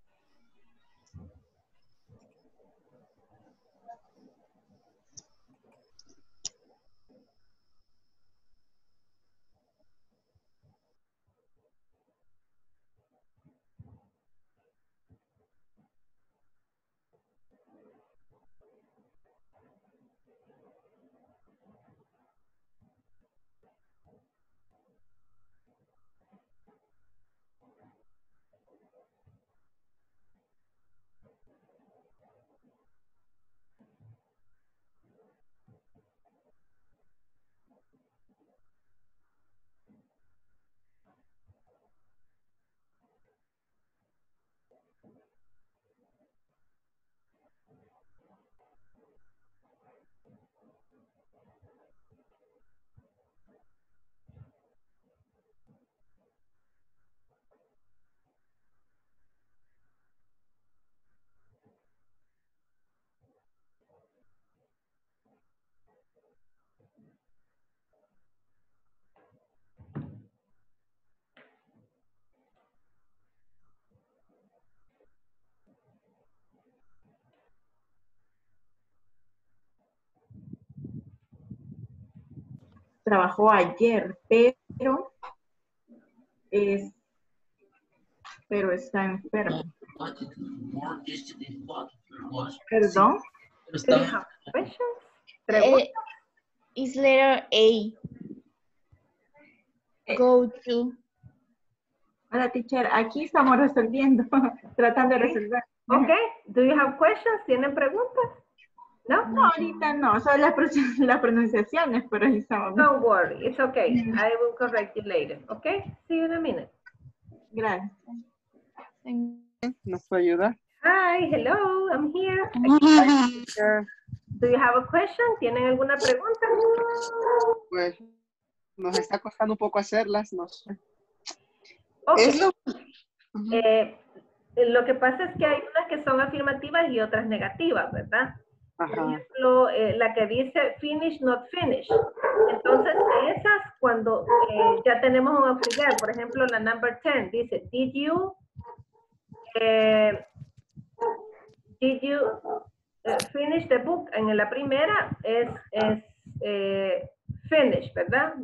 Trabajó ayer, pero está enfermo. Perdón. Is letter A. Go to. Hola, teacher. Aquí estamos resolviendo, tratando de resolver. Ok. Do you have questions? ¿Tienen preguntas? No? No, ahorita no. Son las pronunciaciones, pero ahí estamos. Don't worry. It's okay. I will correct you later. Okay? See you in a minute. Gracias. ¿Nos puede ayudar? Hi, hello. I'm here. Do you have a question? ¿Tienen alguna pregunta? Pues nos está costando un poco hacerlas, no sé. Okay. Lo que pasa es que hay unas que son afirmativas y otras negativas, ¿verdad? Por ejemplo, la que dice finish, not finish. Entonces, esas cuando ya tenemos un auxiliar, por ejemplo, la number 10 dice, did you finish the book? En la primera es finish, ¿verdad?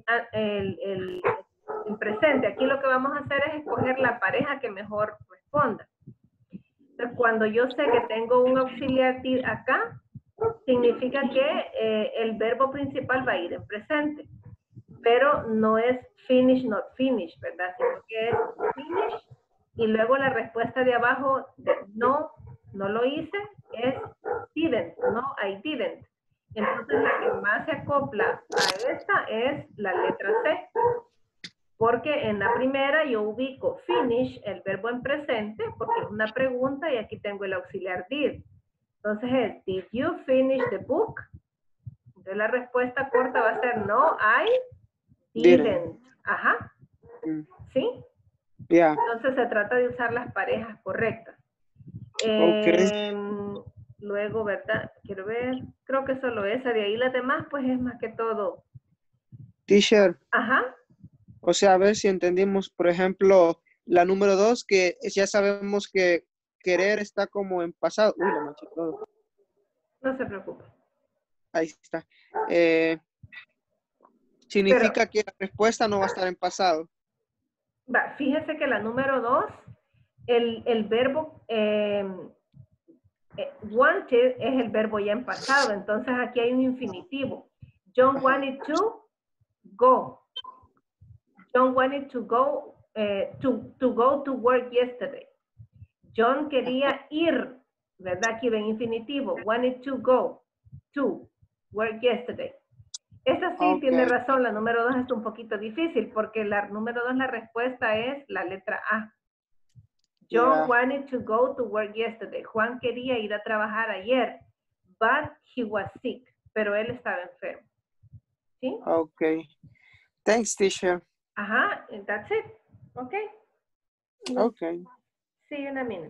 En presente. Aquí lo que vamos a hacer es escoger la pareja que mejor responda. Entonces, cuando yo sé que tengo un auxiliar did acá, significa que el verbo principal va a ir en presente. Pero no es finish, not finish, ¿verdad? Sino que es finish y luego la respuesta de abajo de no lo hice es didn't, no, I didn't. Entonces, la que más se acopla a esta es la letra C. Porque en la primera yo ubico finish, el verbo en presente, porque es una pregunta y aquí tengo el auxiliar did. Entonces es, did you finish the book? Entonces la respuesta corta va a ser no, I didn't. Ajá. ¿Sí? Yeah. Entonces se trata de usar las parejas correctas. Luego, ¿verdad? Quiero ver, creo que solo esa, de ahí las demás pues es más que todo. Teacher. Ajá. O sea, a ver si entendimos, por ejemplo, la número 2, que ya sabemos que querer está como en pasado. Uy, la manché todo. No se preocupe. Ahí está. Significa que la respuesta no va a estar en pasado. Fíjese que la número 2, el verbo Wanted es el verbo ya en pasado, entonces aquí hay un infinitivo. John wanted to go. John wanted to go to go to work yesterday. John quería ir, ¿verdad? Aquí ven infinitivo. Wanted to go to work yesterday. Esa sí tiene razón, la número 2 es un poquito difícil porque la número 2, la respuesta es la letra A. John wanted to go to work yesterday. Juan quería ir a trabajar ayer, but he was sick. Pero él estaba enfermo. ¿Sí? Okay. Thanks, teacher. Ajá, and that's it. Okay. Okay. See you in a minute.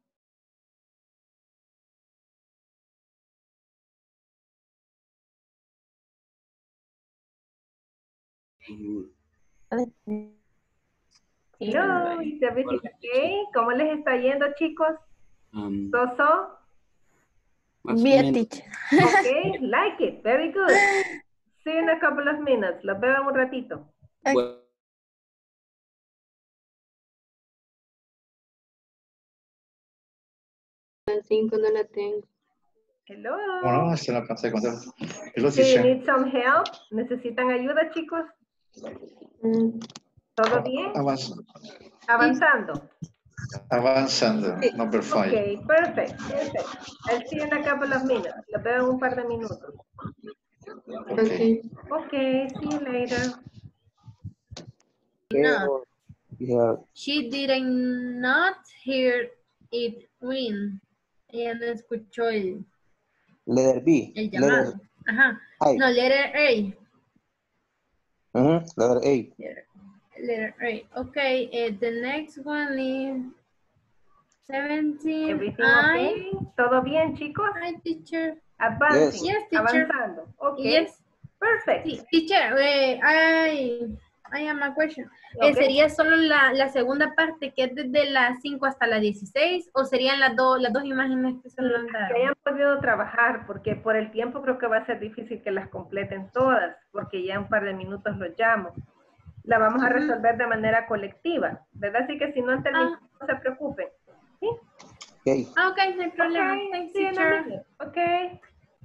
Hello, is everything okay? ¿Cómo les está yendo, chicos? So? Bien, teacher. Okay, like it. Very good. See you in a couple of minutes. Los veo en un ratito. Well, Las 5 no la tengo. Hello. Bueno, se la pasé con Hello, Do you teacher. need some help? ¿Necesitan ayuda, chicos? ¿Todo bien? Avanzando. Avanzando. Number 5. Okay, perfect. I'll see you in a couple of minutes. Los veo en un par de minutos. Okay. Okay, see you later. No, Yeah. she did not hear it ring. Ella no escuchó el Letter B. llamado. Ajá. I. No, letter A. Letter A. Letter A. Okay, the next one is 17. Everything okay? ¿Todo bien, chicos? Hi, teacher. Advancing. Yes, teacher. Avanzando. Okay. Yes. Perfect. Sí, teacher, I am a question. Okay. ¿Sería solo la segunda parte que es desde las 5 hasta las 16 o serían las dos imágenes que se Que mandaron? hayan podido trabajar, porque por el tiempo creo que va a ser difícil que las completen todas, porque ya en un par de minutos los llamo. La vamos a resolver de manera colectiva, ¿verdad? Así que si no han terminado, no se preocupen. ¿Sí? Okay. Ok, no hay problema. Okay, Thanks, see you in a teacher. minute. Okay.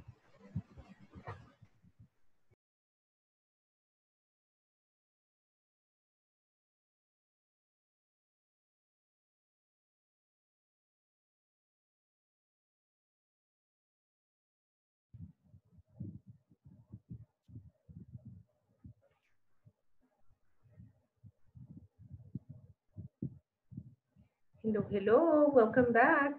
Hello, hello, welcome back.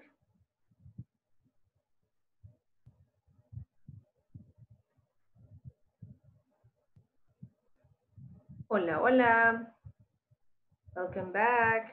Hola, hola. Welcome back.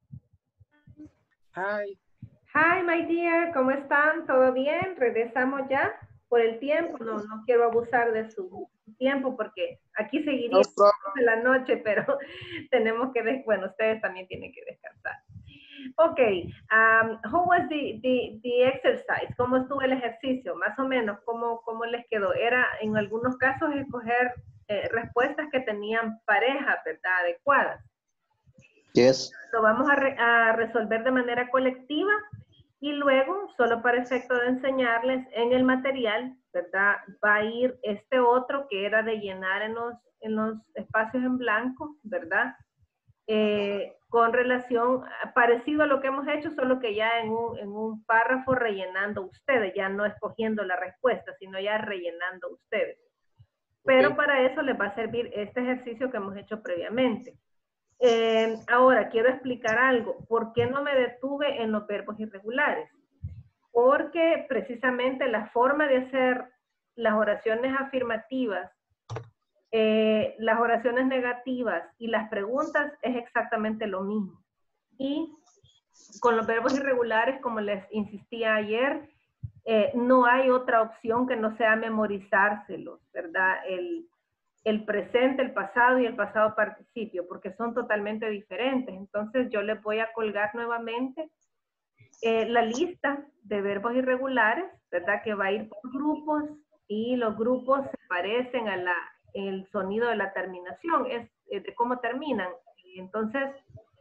Hi. Hi, my dear, ¿cómo están? ¿Todo bien? ¿Regresamos ya? Por el tiempo, no quiero abusar de su tiempo porque aquí seguiría de la noche, pero tenemos que, bueno, ustedes también tienen que descansar. Ok, how was the exercise? ¿Cómo estuvo el ejercicio? Más o menos, ¿cómo les quedó? Era en algunos casos escoger respuestas que tenían pareja, ¿verdad? Adecuadas. Yes. Lo vamos a resolver de manera colectiva y luego, solo para efecto de enseñarles en el material, ¿verdad? Va a ir este otro que era de llenar en los espacios en blanco, ¿verdad? Con relación, parecido a lo que hemos hecho, solo que ya en un párrafo rellenando ustedes, ya no escogiendo la respuesta, sino ya rellenando ustedes. Pero para eso les va a servir este ejercicio que hemos hecho previamente. Ahora, quiero explicar algo. ¿Por qué no me detuve en los verbos irregulares? Porque precisamente la forma de hacer las oraciones afirmativas, las oraciones negativas y las preguntas es exactamente lo mismo. Y con los verbos irregulares, como les insistía ayer, no hay otra opción que no sea memorizárselos, ¿verdad? El presente, el pasado y el pasado participio, porque son totalmente diferentes. Entonces yo les voy a colgar nuevamente la lista de verbos irregulares, ¿verdad? Que va a ir por grupos y los grupos se parecen a el sonido de la terminación, es de cómo terminan. Entonces,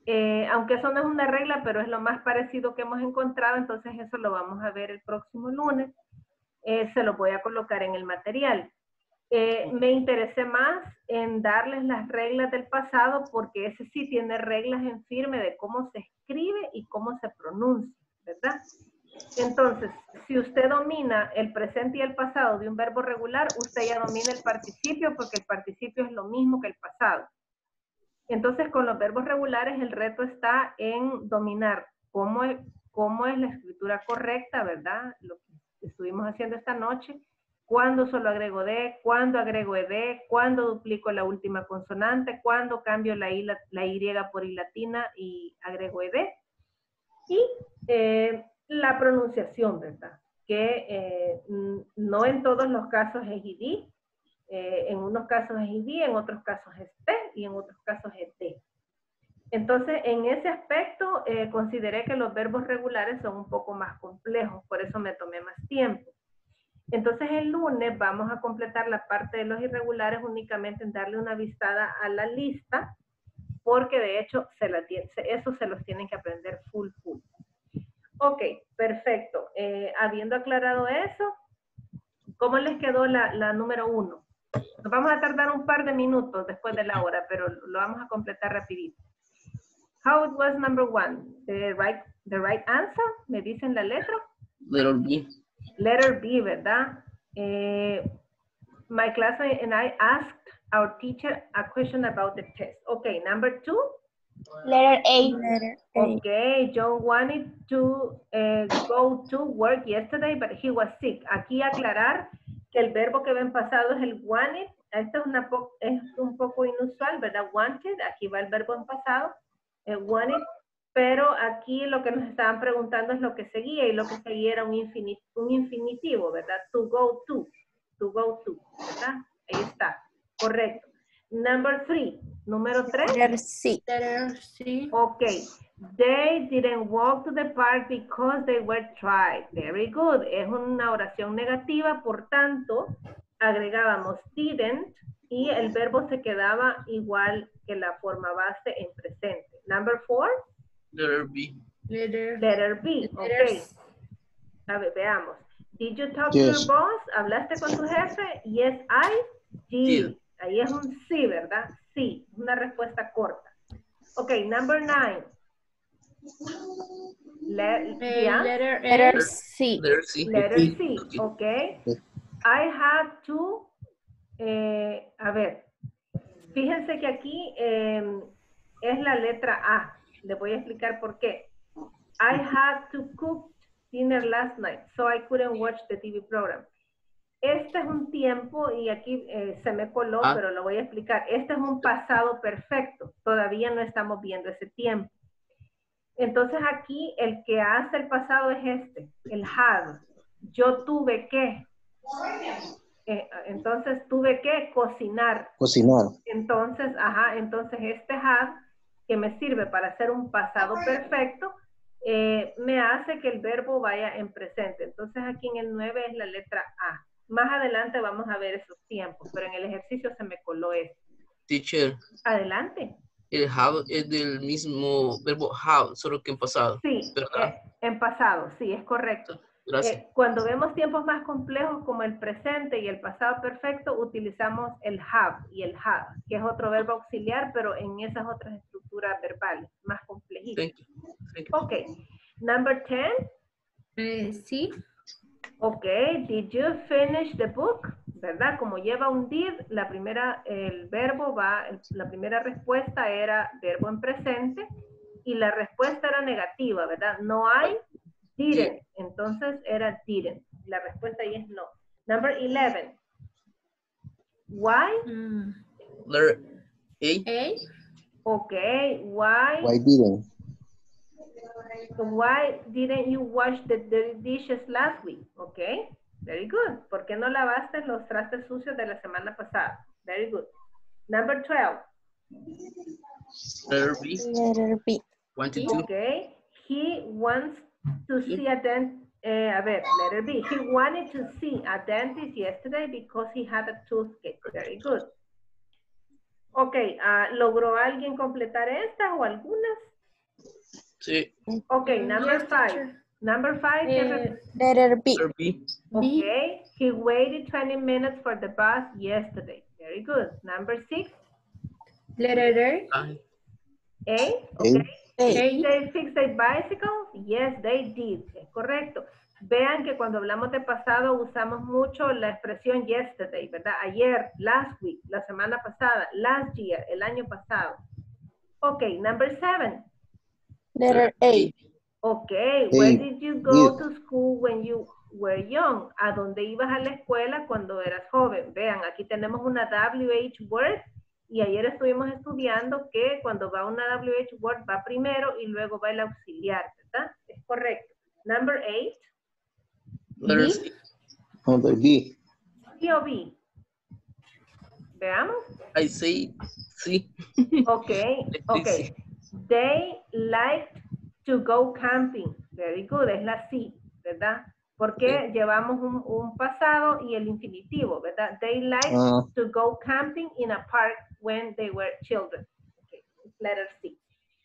Aunque eso no es una regla, pero es lo más parecido que hemos encontrado, entonces eso lo vamos a ver el próximo lunes. Se lo voy a colocar en el material. Me interesé más en darles las reglas del pasado porque ese sí tiene reglas en firme de cómo se escribe y cómo se pronuncia, ¿verdad? Entonces, si usted domina el presente y el pasado de un verbo regular, usted ya domina el participio porque el participio es lo mismo que el pasado. Entonces, con los verbos regulares, el reto está en dominar cómo es la escritura correcta, ¿verdad? Lo que estuvimos haciendo esta noche. Cuándo solo agrego de, cuándo agrego ed, cuándo duplico la última consonante, cuándo cambio la y por i latina y agrego ed. Y la pronunciación, ¿verdad? Que no en todos los casos es id. En unos casos es id, en otros casos es t y en otros casos es t. Entonces, en ese aspecto, consideré que los verbos regulares son un poco más complejos, por eso me tomé más tiempo. Entonces, el lunes vamos a completar la parte de los irregulares únicamente en darle una vistada a la lista, porque de hecho, eso se los tienen que aprender full. Ok, perfecto. Habiendo aclarado eso, ¿cómo les quedó la número 1? Nos vamos a tardar un par de minutos después de la hora, pero lo vamos a completar rapidito. How it was number 1? The right answer, ¿me dicen la letra? Letter B. Letter B, ¿verdad? My classmate and I asked our teacher a question about the test. Okay, number 2? Letter A. Okay, John wanted to go to work yesterday, but he was sick. Aquí aclarar que el verbo que va en pasado es el wanted. Esto es un poco inusual, ¿verdad? Wanted, aquí va el verbo en pasado, wanted. Pero aquí lo que nos estaban preguntando es lo que seguía, y lo que seguía era un infinitivo, ¿verdad? To go to, ¿verdad? Ahí está, correcto. Number 3, número 3. Letter C. Letter C. Ok, they didn't walk to the park because they were tired. Very good, es una oración negativa, por tanto, agregábamos didn't y el verbo se quedaba igual que la forma base en presente. Number 4. Letter B. Letter B, ok. A ver, veamos. Did you talk to Yes. your boss? ¿Hablaste con tu jefe? Yes, I did. Did. Ahí es un sí, ¿verdad? Sí, una respuesta corta. Ok, number 9. Letter C. Letter C. Letter C, Okay. ok. I had to, a ver, fíjense que aquí es la letra A. Le voy a explicar por qué. I had to cook dinner last night, so I couldn't watch the TV program. Este es un tiempo, y aquí se me coló, pero lo voy a explicar. Este es un pasado perfecto. Todavía no estamos viendo ese tiempo. Entonces aquí el que hace el pasado es este, el had. Yo tuve que. Entonces tuve que cocinar. Cocinar. Entonces, entonces este had, que me sirve para hacer un pasado perfecto, me hace que el verbo vaya en presente. Entonces aquí en el 9 es la letra A. Más adelante vamos a ver esos tiempos, pero en el ejercicio se me coló esto. Teacher, Adelante. el have es del mismo verbo have, solo que en pasado. Sí, ¿verdad? en pasado, sí, es correcto. Gracias. Cuando vemos tiempos más complejos como el presente y el pasado perfecto, utilizamos el have y el had, que es otro verbo auxiliar, pero en esas otras estructuras verbales, más complejitas. Thank you. Ok, number 10. Sí. Ok, did you finish the book? ¿Verdad? Como lleva un did, la primera respuesta era verbo en presente y la respuesta era negativa, ¿verdad? No hay, didn't. Entonces era didn't. La respuesta ahí es no. Number 11. Why? Letter A. Ok, why? Why didn't you wash the dishes last week? Okay, very good. ¿Por qué no lavaste los trastes sucios de la semana pasada? Very good. Number 12. Letter B. Letter B. 1 to 2. Okay, he wants to see a dentist. Letter B. He wanted to see a dentist yesterday because he had a toothache. Very good. Ok, ¿logró alguien completar estas o algunas? Sí. Okay, number Yes, 5. teacher. Number 5, Letter B. Letter B. okay. He waited 20 minutes for the bus yesterday. Very good. Number 6, Letter A. I. A, A. okay. A. Did they fix their bicycles? Yes, they did. Es correcto. Vean que cuando hablamos de pasado usamos mucho la expresión yesterday, ¿verdad? Ayer, last week, la semana pasada, last year, el año pasado. Okay, number 7. Letter A. Okay, A. where did you go Yes. to school when you were young? ¿A dónde ibas a la escuela cuando eras joven? Vean, aquí tenemos una WH word y ayer estuvimos estudiando que cuando va una WH word va primero y luego va el auxiliar, ¿verdad? Es correcto. Number 8. Letter B. C. Number B. C o B. Veamos. I say C. Okay, okay. They liked to go camping. Very good, es la C, ¿verdad? Porque llevamos un pasado y el infinitivo, ¿verdad? They liked to go camping in a park when they were children. Okay, letter C.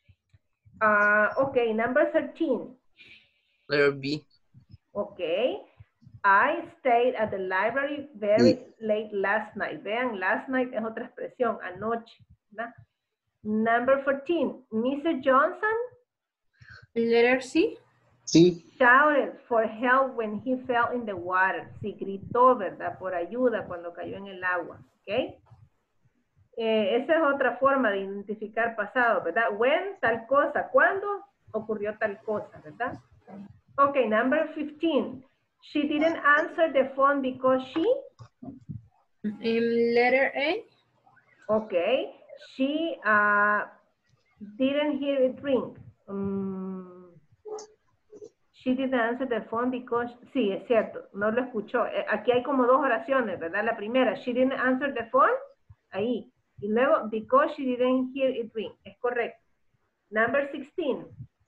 Okay, number 13. Letter B. Okay. I stayed at the library very late last night. Vean, last night es otra expresión, anoche, ¿verdad? Number 14. Mr. Johnson Letter C. C. shouted for help when he fell in the water. Sí, gritó, ¿verdad? Por ayuda cuando cayó en el agua. ¿Ok? Esa es otra forma de identificar pasado, ¿verdad? When, tal cosa. ¿Cuándo ocurrió tal cosa, verdad? Ok, number 15. She didn't answer the phone because she... Letter A. Okay. She didn't hear it ring. She didn't answer the phone because... Sí, es cierto, no lo escuchó. Aquí hay como dos oraciones, ¿verdad? La primera, she didn't answer the phone, ahí. Y luego, because she didn't hear it ring. Es correcto. Number 16.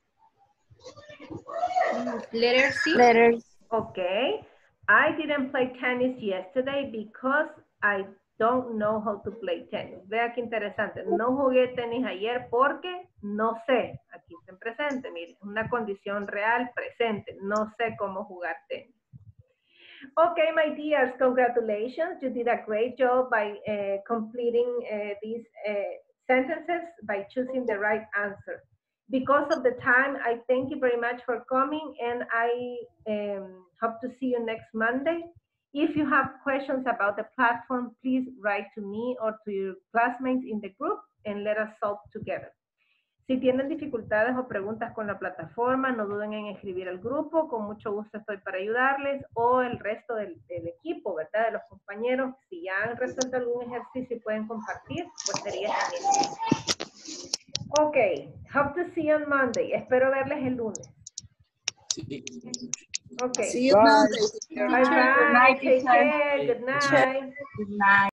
Letter C. Letter Okay. I didn't play tennis yesterday because I don't know how to play tennis. Vea qué interesante. No jugué tenis ayer porque no sé. Aquí está en presente, mire. Una condición real presente. No sé cómo jugar tenis. Okay, my dears, congratulations. You did a great job by completing these sentences by choosing the right answer. Because of the time, I thank you very much for coming, and I hope to see you next Monday. If you have questions about the platform, please write to me or to your classmates in the group, and let us solve together. Si tienen dificultades o preguntas con la plataforma, no duden en escribir al grupo, con mucho gusto estoy para ayudarles, o el resto del equipo, ¿verdad? De los compañeros, si ya han resuelto algún ejercicio y pueden compartir, pues sería genial. Ok, hope to see you on Monday. Espero verles el lunes. Sí. Ok. See you Bye. Monday. Bye bye. night, Take teacher. care. Good night. Good night.